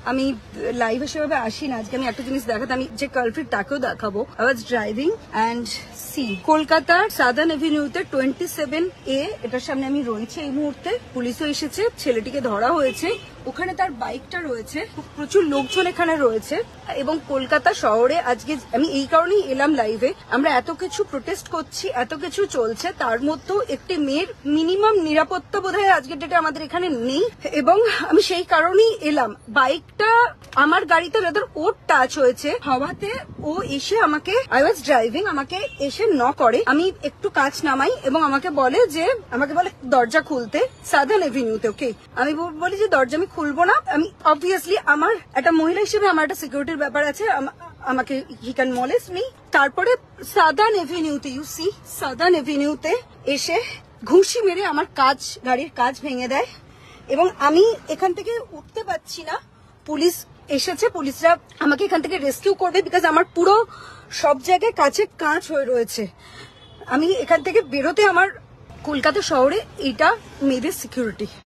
আমি লাইভ সেভাবে আসি না, আজকে আমি একটা জিনিস দেখাতে, আমি যে কালপ্রিট তাকেও দেখাবো। I was driving and see কলকাতার সাদার্ন এভিনিউতে 27A এটার সামনে আমি রয়েছি এই মুহূর্তে। পুলিশও এসেছে, ছেলেটিকে ধরা হয়েছে, ওখানে তার বাইকটা রয়েছে, প্রচুর লোকজন এখানে রয়েছে। এবং কলকাতা শহরে আজকে আমি এই কারণেই এলাম লাইভে, আমরা এত কিছু প্রোটেস্ট করছি, এত কিছু চলছে, তার মধ্যেও একটি মেয়ের মিনিমাম নিরাপত্তা বোধহয় আজকের ডেটে আমাদের এখানে নেই। এবং আমি সেই কারণেই এলাম। বাইকটা আমার গাড়িতে যাদের ওর টাচ হয়েছে হওয়াতে ও এসে আমাকে, আই ওয়াজ ড্রাইভিং, আমাকে এসে নক করে, আমি একটু কাঁচ নামাই এবং আমাকে বলে দরজা খুলতে সাদার্ন এভিনিউতে। ওকে, আমি বলি যে দরজা আমি খুলবো না, আমি অবভিয়াসলি আমার একটা মহিলা হিসেবে আমার একটা সিকিউরিটির ব্যাপার আছে, আমাকে হি ক্যান মলেস্ট মি। তারপরে সাদার্ন এভিনিউতে, ইউ সি সাদার্ন এভিনিউতে এসে ঘুষি মেরে আমার গাড়ির কাঁচ ভেঙে দেয় এবং আমি এখান থেকে উঠতে পারছি না। পুলিশ এসেছে, পুলিশরা আমাকে এখান থেকে রেস্কিউ করবে, বিকজ আমার পুরো সব জায়গায় কাঁচ হয়ে রয়েছে। আমি এখান থেকে বেরোতে আমার কলকাতা শহরে এটা মেয়েদের সিকিউরিটি।